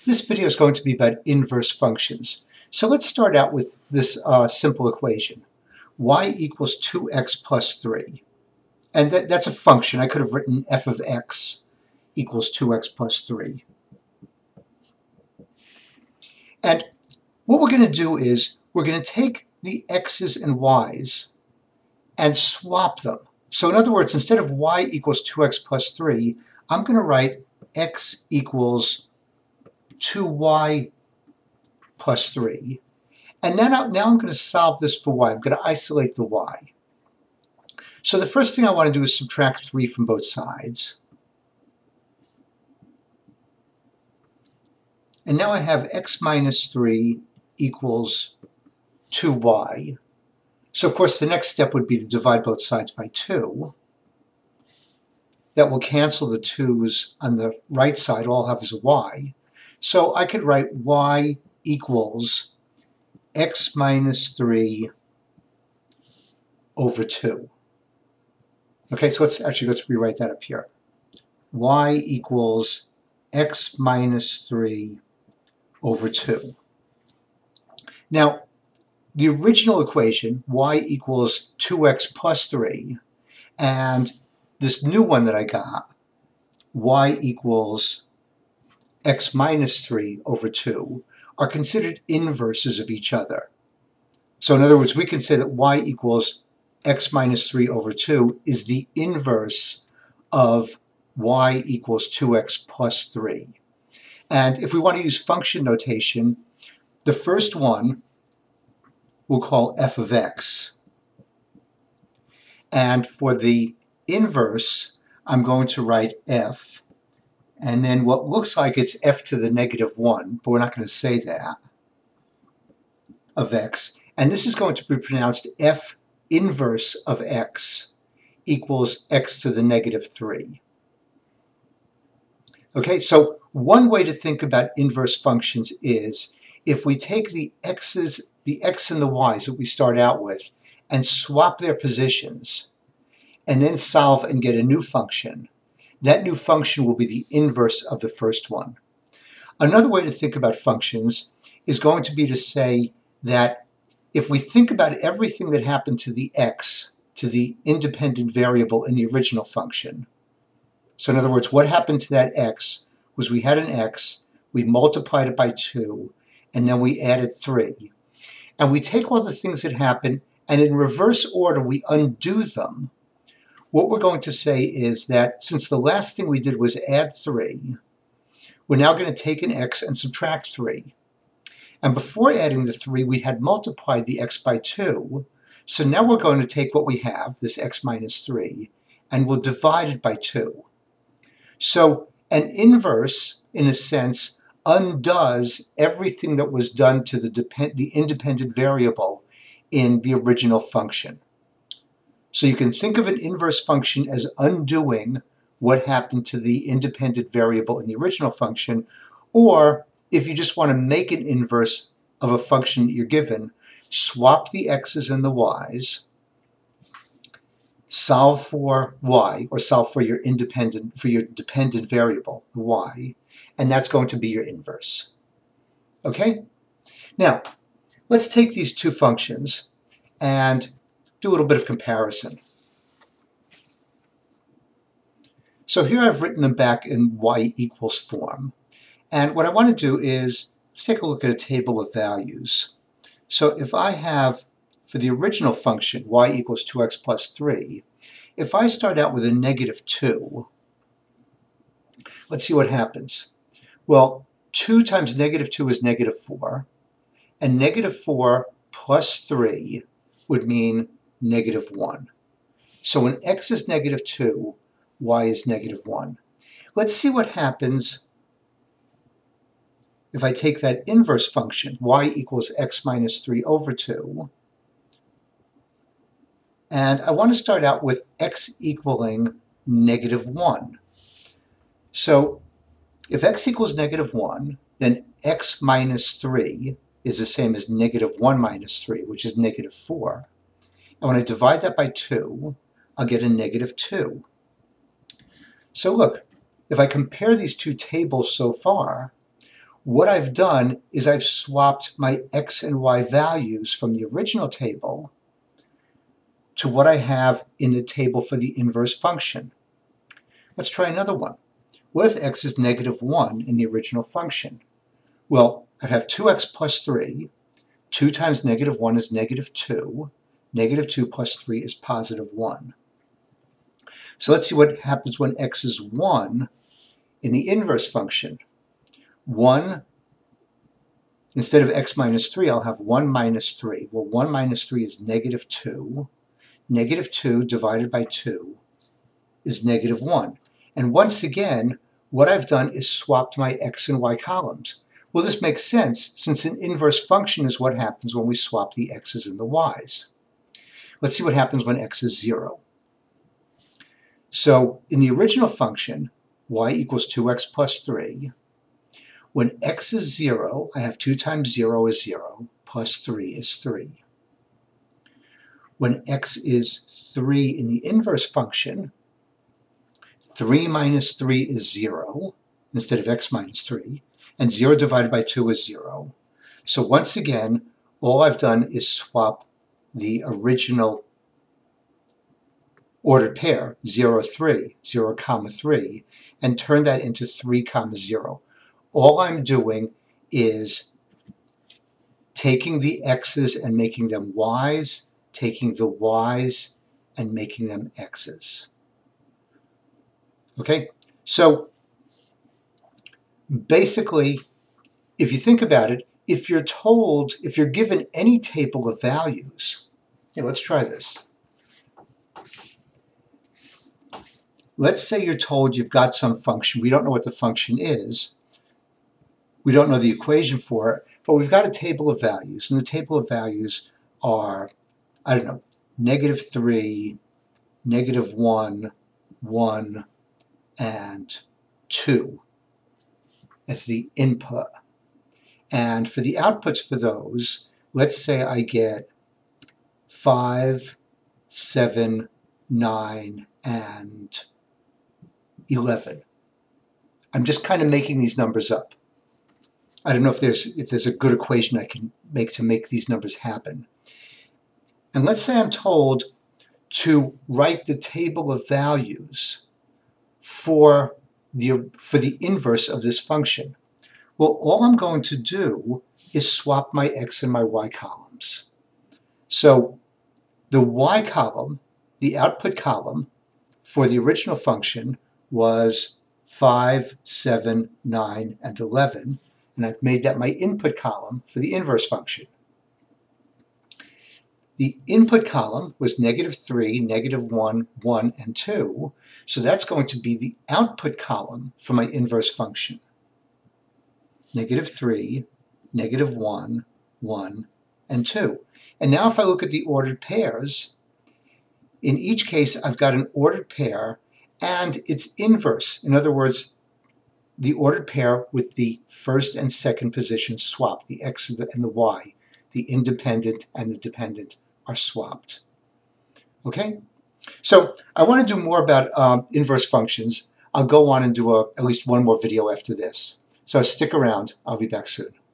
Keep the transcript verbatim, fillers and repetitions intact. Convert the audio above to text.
This video is going to be about inverse functions. So let's start out with this uh, simple equation. Y equals two x plus three. And that, that's a function. I could have written f of x equals two x plus three. And what we're going to do is we're going to take the x's and y's and swap them. So in other words, instead of y equals two x plus three, I'm going to write x equals two y plus three. And now, now I'm going to solve this for y. I'm going to isolate the y. So the first thing I want to do is subtract three from both sides. And now I have x minus three equals two y. So of course the next step would be to divide both sides by two. That will cancel the twos on the right side. All I'll have is a y. So I could write y equals x minus three over two. Okay, so let's actually let's rewrite that up here. Y equals x minus three over two. Now, the original equation, y equals two x plus three, and this new one that I got, y equals x minus three over two, are considered inverses of each other. So in other words, we can say that y equals x minus three over two is the inverse of y equals two x plus three. And if we want to use function notation, the first one we'll call f of x. And for the inverse, I'm going to write f. And then what looks like it's f to the negative one, but we're not going to say that, of x. And this is going to be pronounced f inverse of x equals x to the negative three. Okay, so one way to think about inverse functions is if we take the x's, the x and the y's that we start out with and swap their positions and then solve and get a new function, that new function will be the inverse of the first one. Another way to think about functions is going to be to say that if we think about everything that happened to the x, to the independent variable in the original function. So in other words, what happened to that x was we had an x, we multiplied it by two, and then we added three. And we take all the things that happen, and in reverse order, we undo them. What we're going to say is that since the last thing we did was add three, we're now going to take an x and subtract three. And before adding the three, we had multiplied the x by two. So now we're going to take what we have, this x minus three, and we'll divide it by two. So an inverse, in a sense, undoes everything that was done to the, depend the independent variable in the original function. So you can think of an inverse function as undoing what happened to the independent variable in the original function, or if you just want to make an inverse of a function that you're given, swap the x's and the y's, solve for y, or solve for your independent, for your dependent variable, the y, and that's going to be your inverse. Okay? Now, let's take these two functions and do a little bit of comparison. So here I've written them back in y equals form. And what I want to do is, let's take a look at a table of values. So if I have, for the original function, y equals two x plus three, if I start out with a negative two, let's see what happens. Well, two times negative two is negative four, and negative four plus three would mean negative one. So when x is negative two, y is negative one. Let's see what happens if I take that inverse function, y equals x minus three over two, and I want to start out with x equaling negative one. So if x equals negative one, then x minus three is the same as negative one minus three, which is negative four. And when I divide that by two, I'll get a negative two. So look, if I compare these two tables so far, what I've done is I've swapped my x and y values from the original table to what I have in the table for the inverse function. Let's try another one. What if x is negative one in the original function? Well, I have two x plus three. two times negative one is negative two. Negative two plus three is positive one. So let's see what happens when x is one in the inverse function. one, instead of x minus three, I'll have one minus three. Well, one minus three is negative two. Negative two divided by two is negative one. And once again, what I've done is swapped my x and y columns. Well, this makes sense, since an inverse function is what happens when we swap the x's and the y's. Let's see what happens when x is zero. So in the original function, y equals two x plus three. When x is zero, I have two times zero is zero, plus three is three. When x is three in the inverse function, three minus three is zero, instead of x minus three, and zero divided by two is zero. So once again, all I've done is swap the original ordered pair, zero, three, zero, comma, three, and turn that into three, comma, zero. All I'm doing is taking the x's and making them y's, taking the y's and making them x's. Okay, so basically, if you think about it, if you're told, if you're given any table of values, here, let's try this. Let's say you're told you've got some function. We don't know what the function is. We don't know the equation for it, but we've got a table of values, and the table of values are, I don't know, negative three, negative one, one, and two as the input. And for the outputs for those, let's say I get five, seven, nine, and eleven. I'm just kind of making these numbers up. I don't know if there's if there's a good equation I can make to make these numbers happen. And let's say I'm told to write the table of values for the for the inverse of this function. Well, all I'm going to do is swap my x and my y columns. So the y column, the output column for the original function was five, seven, nine, and eleven. And I've made that my input column for the inverse function. The input column was negative three, negative one, one, and two. So that's going to be the output column for my inverse function. Negative three, negative one, one, and two. And now if I look at the ordered pairs, in each case I've got an ordered pair and its inverse. In other words, the ordered pair with the first and second position swapped, the x and the y, the independent and the dependent are swapped. Okay? So I want to do more about um, inverse functions. I'll go on and do a, at least one more video after this. So stick around. I'll be back soon.